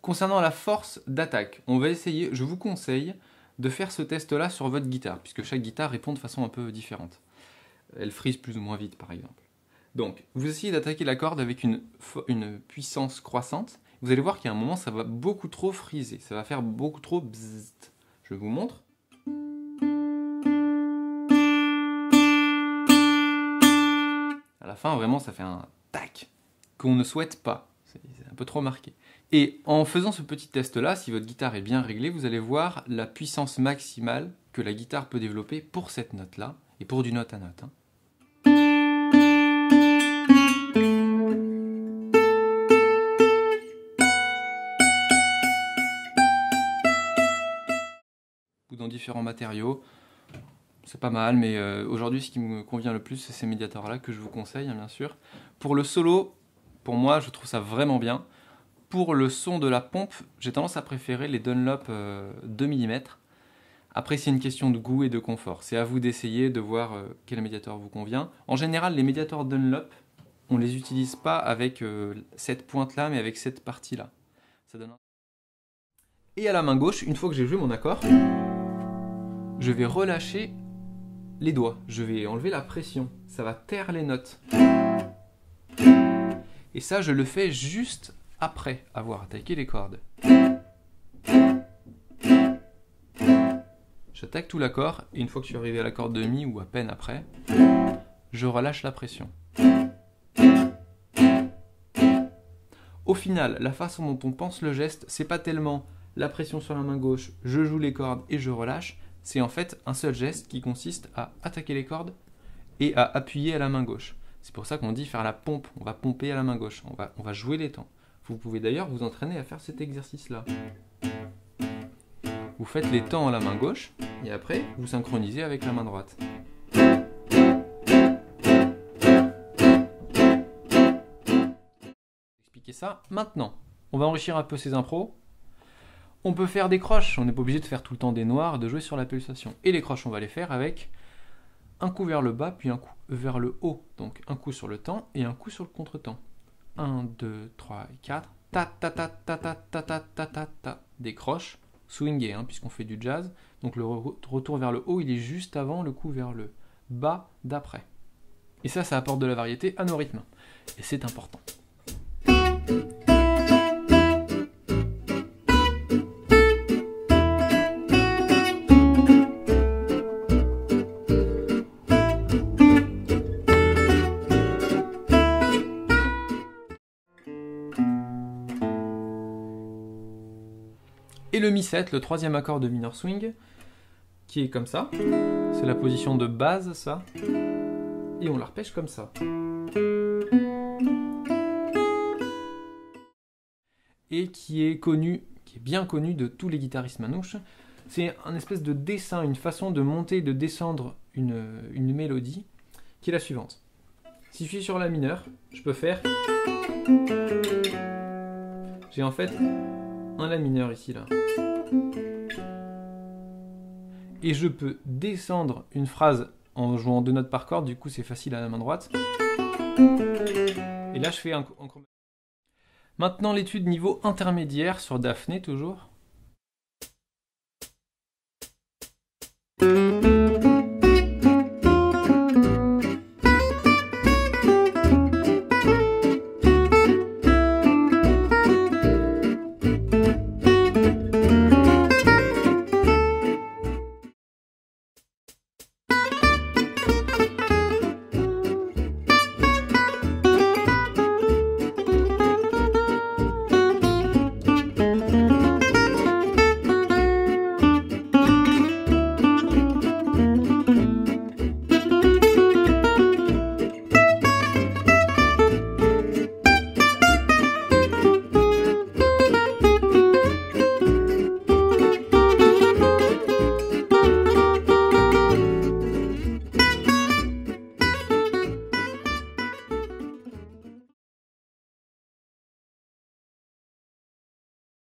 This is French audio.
Concernant la force d'attaque, on va essayer, je vous conseille de faire ce test-là sur votre guitare, puisque chaque guitare répond de façon un peu différente. Elle frise plus ou moins vite, par exemple. Donc, vous essayez d'attaquer la corde avec une puissance croissante. Vous allez voir qu'à un moment, ça va beaucoup trop friser. Ça va faire beaucoup trop bzzzt. Je vous montre. À la fin, vraiment, ça fait un tac qu'on ne souhaite pas. C'est un peu trop marqué. Et en faisant ce petit test-là, si votre guitare est bien réglée, vous allez voir la puissance maximale que la guitare peut développer pour cette note-là, et pour du note à note. Ou dans différents matériaux, c'est pas mal, mais aujourd'hui ce qui me convient le plus, c'est ces médiateurs-là que je vous conseille, bien sûr. Pour le solo, pour moi, je trouve ça vraiment bien. Pour le son de la pompe, j'ai tendance à préférer les Dunlop 2 mm. Après, c'est une question de goût et de confort. C'est à vous d'essayer, de voir quel médiateur vous convient. En général, les médiateurs Dunlop, on ne les utilise pas avec cette pointe-là, mais avec cette partie-là. Ça donne... Et à la main gauche, une fois que j'ai joué mon accord, je vais relâcher les doigts. Je vais enlever la pression. Ça va taire les notes. Et ça, je le fais juste après avoir attaqué les cordes. J'attaque tout l'accord, et une fois que je suis arrivé à la corde de mi, ou à peine après, je relâche la pression. Au final, la façon dont on pense le geste, c'est pas tellement la pression sur la main gauche, je joue les cordes et je relâche, c'est en fait un seul geste qui consiste à attaquer les cordes et à appuyer à la main gauche. C'est pour ça qu'on dit faire la pompe, on va pomper à la main gauche, on va jouer les temps. Vous pouvez d'ailleurs vous entraîner à faire cet exercice-là. Vous faites les temps à la main gauche, et après, vous synchronisez avec la main droite. Expliquer ça maintenant. On va enrichir un peu ces impros. On peut faire des croches, on n'est pas obligé de faire tout le temps des noirs, de jouer sur la pulsation. Et les croches, on va les faire avec un coup vers le bas, puis un coup vers le haut. Donc un coup sur le temps et un coup sur le contre-temps. 1, 2, 3 et 4. Ta ta ta ta ta ta ta ta ta ta. Des croches swingées, puisqu'on fait du jazz. Donc le retour vers le haut, il est juste avant le coup vers le bas d'après. Et ça apporte de la variété à nos rythmes. Et c'est important. Et le mi-7, le troisième accord de minor swing, qui est comme ça. C'est la position de base, ça. Et on l'arpège comme ça. Et qui est bien connu de tous les guitaristes manouches. C'est un espèce de dessin, une façon de monter et de descendre une mélodie, qui est la suivante. Si je suis sur la mineure, je peux faire... J'ai en fait un la mineur ici, là. Et je peux descendre une phrase en jouant 2 notes par corde, du coup c'est facile à la main droite. Et là je fais un... Maintenant l'étude niveau intermédiaire sur Daphné toujours.